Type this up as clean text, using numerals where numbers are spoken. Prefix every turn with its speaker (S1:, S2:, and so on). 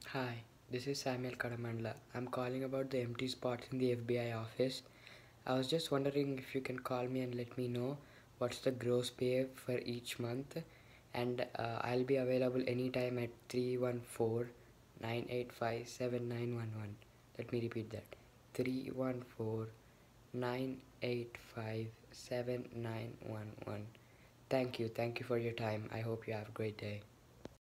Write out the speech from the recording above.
S1: Hi, this is Samuel Kadamandla. I'm calling about the empty spots in the FBI office. I was just wondering if you can call me and let me know what's the gross pay for each month, and I'll be available anytime at 314-985-7911. Let me repeat that: 314-985-7911. Thank you for your time. I hope you have a great day.